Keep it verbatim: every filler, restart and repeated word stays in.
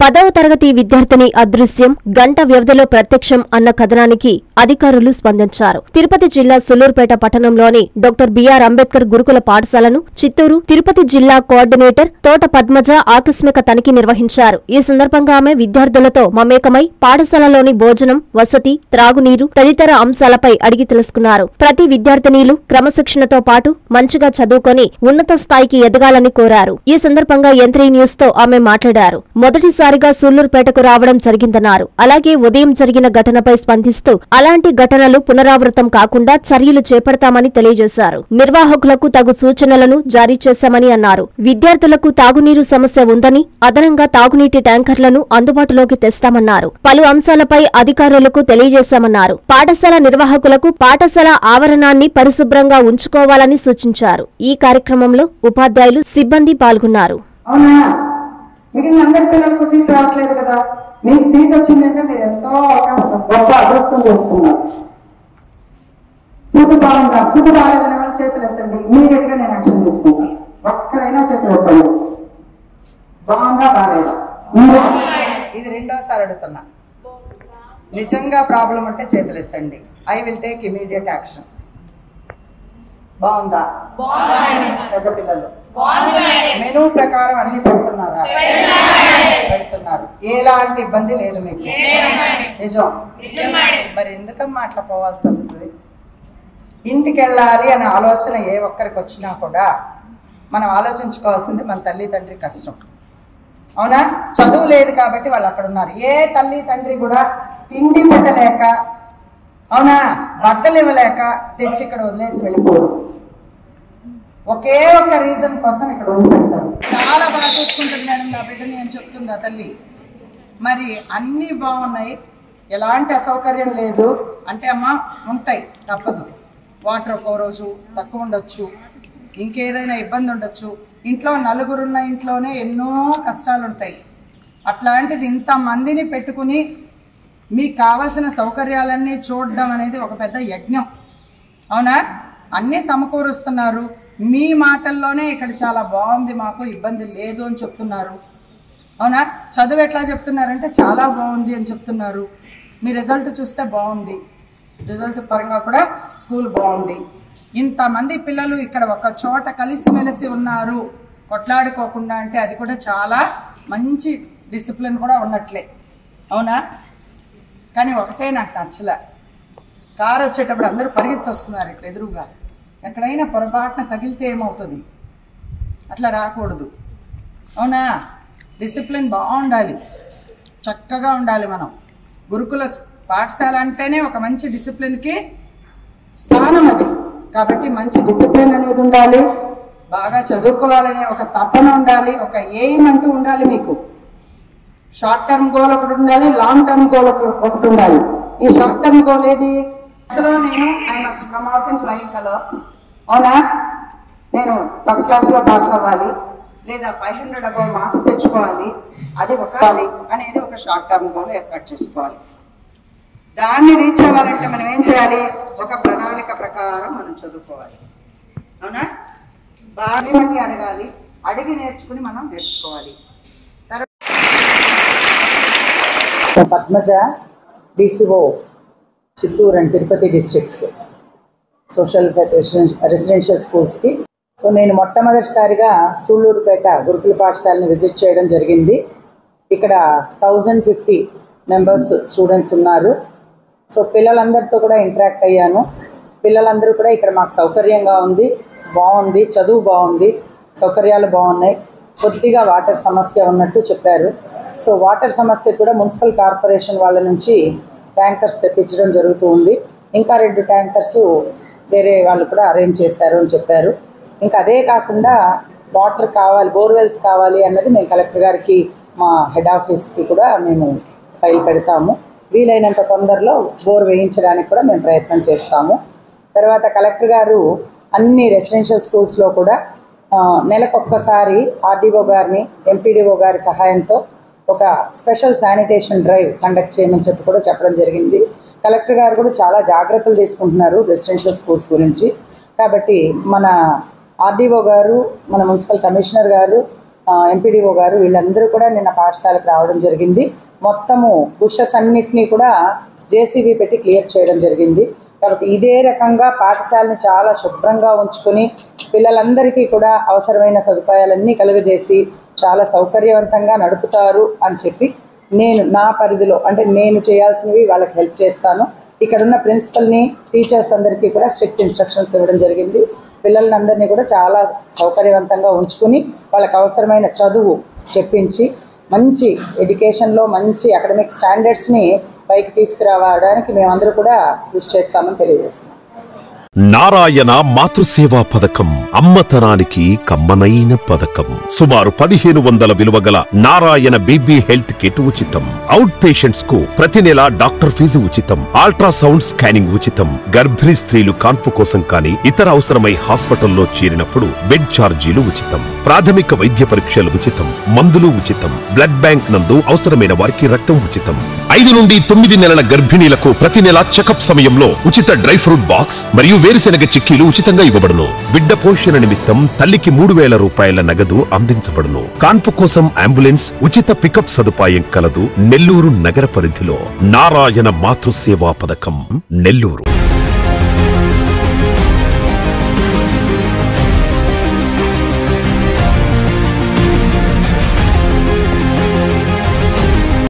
పదవ తరగతి విద్యార్థిని అదృశ్యం గంట వ్యవధిలో ప్రత్యక్షం అన్న కథనానికి అధికారులు స్పందించారు. తిరుపతి జిల్లా సుళ్లూరుపేట పట్టణంలోని డాక్టర్ బిఆర్ అంబేద్కర్ గురుకుల పాఠశాలను చిత్తూరు, తిరుపతి జిల్లా కోఆర్డినేటర్ తోట పద్మజ ఆకస్మిక తనిఖీ నిర్వహించారు. ఈ సందర్భంగా ఆమె విద్యార్థులతో మమేకమై పాఠశాలలోని భోజనం, వసతి, త్రాగునీరు తదితర అంశాలపై అడిగి తెలుసుకున్నారు. ప్రతి విద్యార్థినీలు క్రమశిక్షణతో పాటు మంచిగా చదువుకొని ఉన్నత స్థాయికి ఎదగాలని కోరారు. ఈ సందర్భంగా యంత్రీ న్యూస్ తో ఆమె మాట్లాడారు. మొదటిసారిగా సుళ్లూరుపేటకు రావడం జరిగిందన్నారు. అలాగే ఉదయం జరిగిన ఘటనపై స్పందిస్తూ అలాంటి ఘటనలు పునరావృతం కాకుండా చర్యలు చేపడతామని తెలియజేశారు. నిర్వాహకులకు తగు సూచనలను జారీ చేశామని అన్నారు. విద్యార్థులకు తాగునీరు సమస్య ఉందని, అదనంగా తాగునీటి ట్యాంకర్లను అందుబాటులోకి తెస్తామన్నారు. పలు అంశాలపై అధికారులకు తెలియజేశామన్నారు. పాఠశాల నిర్వాహకులకు పాఠశాల ఆవరణాన్ని పరిశుభ్రంగా ఉంచుకోవాలని సూచించారు. ఈ కార్యక్రమంలో ఉపాధ్యాయులు, సిబ్బంది పాల్గొన్నారు. మిగిలిన అందరి పిల్లలకు సీట్ రావట్లేదు కదా, మీకు సీట్ వచ్చిందంటే మీరు ఎంతో గొప్ప అదృష్టం చేసుకున్నారు. ఫుడ్ బాగుందా, ఫుడ్ బాగాలేదనే వాళ్ళ చేతులు ఎత్తండి, ఇమీడియట్ గా నేను యాక్షన్ తీసుకుంటాను. ఒక్కరైనా చేతులు ఎత్తండి. బాగుందా బాగాలేదా? ఇది రెండోసారి అడుగుతున్నా. నిజంగా ప్రాబ్లం అంటే చేతులు ఎత్తండి. I will take immediate action. బాగుందా? పెద్ద పిల్లలు మెనూ ప్రకారం అన్ని పెడుతున్నారా? పెడుతున్నారు. ఎలాంటి ఇబ్బంది లేదు మీకు? నిజం. మరి ఎందుకమ్మా అట్లా పోవాల్సి వస్తుంది? ఇంటికి వెళ్ళాలి అనే ఆలోచన ఏ ఒక్కరికి వచ్చినా కూడా మనం ఆలోచించుకోవాల్సింది మన తల్లి తండ్రి కష్టం. అవునా? చదువు లేదు కాబట్టి వాళ్ళు అక్కడ ఉన్నారు. ఏ తల్లి తండ్రి కూడా తిండి పెట్టలేక, అవునా, బట్టలు ఇవ్వలేక తెచ్చి ఇక్కడ వదిలేసి వెళ్ళిపోరు. ఒకే ఒక్క రీజన్ కోసం ఇక్కడ వదిలిపెడతారు. చాలా బాగా చూసుకుంటుంది మేడం నా బిడ్డని అని చెప్తుంది ఆ తల్లి. మరి అన్నీ బాగున్నాయి, ఎలాంటి అసౌకర్యం లేదు అంటే అమ్మ ఉంటాయి, తప్పదు. వాటర్ ఒక్కో రోజు తక్కువ ఉండొచ్చు, ఇంకేదైనా ఇబ్బంది ఉండొచ్చు. ఇంట్లో నలుగురున్న ఇంట్లోనే ఎన్నో కష్టాలు ఉంటాయి. అట్లాంటిది ఇంతమందిని పెట్టుకుని మీకు కావాల్సిన సౌకర్యాలన్నీ చూడడం అనేది ఒక పెద్ద యజ్ఞం. అవునా? అన్నీ సమకూరుస్తున్నారు. మీ మాటల్లోనే ఇక్కడ చాలా బాగుంది, మాకు ఇబ్బంది లేదు అని చెప్తున్నారు. అవునా? చదువు ఎట్లా చెప్తున్నారంటే చాలా బాగుంది అని చెప్తున్నారు. మీ రిజల్ట్ చూస్తే బాగుంది, రిజల్ట్ పరంగా కూడా స్కూల్ బాగుంది. ఇంతమంది పిల్లలు ఇక్కడ ఒక చోట కలిసిమెలిసి ఉన్నారు, కొట్లాడుకోకుండా, అంటే అది కూడా చాలా మంచి డిసిప్లిన్ కూడా ఉన్నట్లే. అవునా? కానీ ఒకటే నాకు నచ్చలే, కారు వచ్చేటప్పుడు అందరూ పరిగెత్తి వస్తున్నారు ఇట్లా ఎదురుగా. ఎక్కడైనా పొరపాటున తగిలితే ఏమవుతుంది? అట్లా రాకూడదు. అవునా? డిసిప్లిన్ బాగుండాలి, చక్కగా ఉండాలి. మనం గురుకుల పాఠశాల అంటేనే ఒక మంచి డిసిప్లిన్కి స్థానం అది. కాబట్టి మంచి డిసిప్లిన్ అనేది ఉండాలి, బాగా చదువుకోవాలనే ఒక తపన ఉండాలి, ఒక ఎయిమ్ అంటూ ఉండాలి. మీకు షార్ట్ టర్మ్ గోల్ ఒకటి ఉండాలి, లాంగ్ టర్మ్ గోల్ ఒకటి ఉండాలి. ఈ షార్ట్ టర్మ్ గోల్ ఏది? అందులో నేను I must come out in flying colours. అవునా? నేను ఫస్ట్ క్లాస్లో పాస్ అవ్వాలి, లేదా ఫైవ్ హండ్రెడ్ అబౌవ్ మార్క్స్ తెచ్చుకోవాలి, అది ఒక అనేది ఒక షార్ట్ టర్మ్ గోల్ ఏర్పాటు చేసుకోవాలి. దాన్ని రీచ్ అవ్వాలంటే మనం ఏం చేయాలి? ఒక ప్రణాళిక ప్రకారం మనం చదువుకోవాలి. అవునా? బాగా మళ్ళీ అడగాలి, అడిగి నేర్చుకుని మనం నేర్చుకోవాలి. Padmaja, DCO Chittoor and Tirupati districts social residential స్కూల్స్కి. సో నేను మొట్టమొదటిసారిగా సుళ్లూరుపేట గురుకుల పాఠశాలని విజిట్ చేయడం జరిగింది. ఇక్కడ థౌజండ్ ఫిఫ్టీ మెంబర్స్ స్టూడెంట్స్ ఉన్నారు. సో పిల్లలందరితో కూడా ఇంటరాక్ట్ అయ్యాను. పిల్లలందరూ కూడా ఇక్కడ మాకు సౌకర్యంగా ఉంది, బాగుంది, చదువు బాగుంది, సౌకర్యాలు బాగున్నాయి, కొద్దిగా వాటర్ సమస్య ఉన్నట్టు చెప్పారు. సో వాటర్ సమస్య కూడా మున్సిపల్ కార్పొరేషన్ వాళ్ళ నుంచి ట్యాంకర్స్ తెప్పించడం జరుగుతూ ఉంది. ఇంకా రెండు ట్యాంకర్స్ వేరే వాళ్ళు కూడా అరేంజ్ చేశారు అని చెప్పారు. ఇంకా అదే కాకుండా వాటర్ కావాలి, బోర్వెల్స్ కావాలి అన్నది మేము కలెక్టర్ గారికి, మా హెడ్ ఆఫీస్కి కూడా మేము ఫైల్ పెడతాము. వీలైనంత తొందరలో బోర్ వేయించడానికి కూడా మేము ప్రయత్నం చేస్తాము. తర్వాత కలెక్టర్ గారు అన్ని రెసిడెన్షియల్ స్కూల్స్లో కూడా నెలకొక్కసారి ఆర్డీఓ గారిని, ఎంపీడీఓ గారి సహాయంతో ఒక స్పెషల్ శానిటేషన్ డ్రైవ్ కండక్ట్ చేయమని చెప్పి కూడా చెప్పడం జరిగింది. కలెక్టర్ గారు కూడా చాలా జాగ్రత్తలు తీసుకుంటున్నారు రెసిడెన్షియల్ స్కూల్స్ గురించి. కాబట్టి మన ఆర్డీఓ గారు, మన మున్సిపల్ కమిషనర్ గారు, ఎంపీడీఓ గారు వీళ్ళందరూ కూడా నిన్న పాఠశాలకు రావడం జరిగింది. మొత్తము బుషెస్ అన్నిటినీ కూడా జేసీబీ పెట్టి క్లియర్ చేయడం జరిగింది. కాబట్టి ఇదే రకంగా పాఠశాలను చాలా శుభ్రంగా ఉంచుకొని పిల్లలందరికీ కూడా అవసరమైన సదుపాయాలన్నీ కలుగజేసి చాలా సౌకర్యవంతంగా నడుపుతారు అని చెప్పి నేను నా పరిధిలో అంటే నేను చేయాల్సినవి వాళ్ళకి హెల్ప్ చేస్తాను. ఇక్కడున్న ప్రిన్సిపల్ని టీచర్స్ అందరికీ కూడా స్ట్రిక్ట్ ఇన్స్ట్రక్షన్స్ ఇవ్వడం జరిగింది. పిల్లలందరినీ కూడా చాలా సౌకర్యవంతంగా ఉంచుకుని వాళ్ళకి అవసరమైన చదువు చెప్పించి మంచి ఎడ్యుకేషన్లో మంచి అకాడమిక్ స్టాండర్డ్స్ని పైకి తీసుకురావడానికి మేమందరూ కూడా కృషి చేస్తామని తెలియజేస్తున్నాం. నారాయణ మాతృసేవా పథకం అమ్మతనానికి కమ్మనైన పథకం. సుమారు పదిహేను వందల విలువ గల నారాయణ బేబీ హెల్త్ కిట్ ఉచితం. అవుట్ పేషెంట్స్ కు ప్రతి నెల డాక్టర్ ఫీజు ఉచితం. అల్ట్రాసౌండ్ స్కానింగ్ ఉచితం. గర్భిణీ స్త్రీలు కాన్పు కోసం కానీ ఇతర అవసరమై హాస్పిటల్లో చేరినప్పుడు బెడ్ ఛార్జీలు ఉచితం. ప్రాథమిక వైద్య పరీక్షలు ఉచితం. మందులు ఉచితం. బ్లడ్ బ్యాంక్ నందు అవసరమైన వారికి రక్తం ఉచితం. ఐదు నుండి తొమ్మిది నెలల గర్భిణీలకు ప్రతి నెల చెకప్ సమయంలో ఉచిత డ్రై ఫ్రూట్ బాక్స్ మరియు వేరుశెనగ చిక్కీలు ఉచితంగా ఇవ్వబడును. బిడ్డ పోషణ నిమిత్తం తల్లికి మూడు వేల రూపాయల నగదు అందించబడును. కాన్పు కోసం అంబులెన్స్ ఉచిత పికప్ సదుపాయం కలదు. నెల్లూరు నగర పరిధిలో నారాయణ మాతృసేవా పథకం నెల్లూరు.